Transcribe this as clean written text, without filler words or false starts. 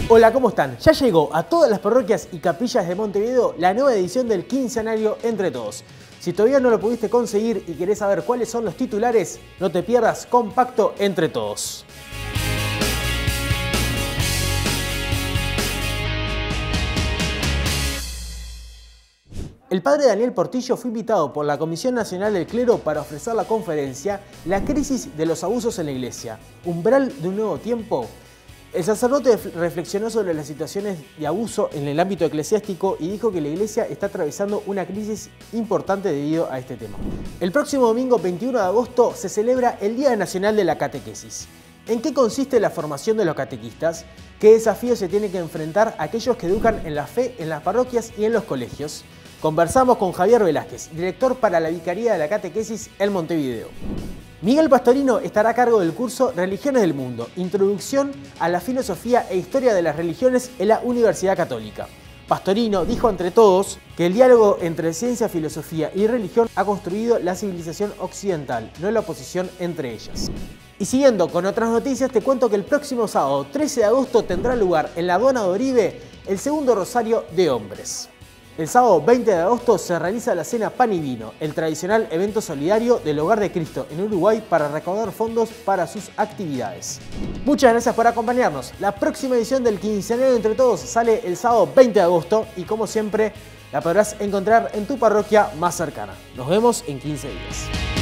Hola, ¿cómo están? Ya llegó a todas las parroquias y capillas de Montevideo la nueva edición del quincenario Entre Todos. Si todavía no lo pudiste conseguir y querés saber cuáles son los titulares, no te pierdas Compacto Entre Todos. El padre Daniel Portillo fue invitado por la Comisión Nacional del Clero para ofrecer la conferencia La crisis de los abusos en la Iglesia, umbral de un nuevo tiempo. El sacerdote reflexionó sobre las situaciones de abuso en el ámbito eclesiástico y dijo que la Iglesia está atravesando una crisis importante debido a este tema. El próximo domingo 21 de agosto se celebra el Día Nacional de la Catequesis. ¿En qué consiste la formación de los catequistas? ¿Qué desafíos se tienen que enfrentar aquellos que educan en la fe en las parroquias y en los colegios? Conversamos con Javier Velázquez, director para la Vicaría de la Catequesis en Montevideo. Miguel Pastorino estará a cargo del curso Religiones del Mundo, Introducción a la Filosofía e Historia de las Religiones en la Universidad Católica. Pastorino dijo ante todos que el diálogo entre ciencia, filosofía y religión ha construido la civilización occidental, no la oposición entre ellas. Y siguiendo con otras noticias, te cuento que el próximo sábado 13 de agosto tendrá lugar en la Aduana de Oribe el segundo Rosario de Hombres. El sábado 20 de agosto se realiza la Cena Pan y Vino, el tradicional evento solidario del Hogar de Cristo en Uruguay para recaudar fondos para sus actividades. Muchas gracias por acompañarnos. La próxima edición del Quinceañero Entre Todos sale el sábado 20 de agosto y como siempre la podrás encontrar en tu parroquia más cercana. Nos vemos en 15 días.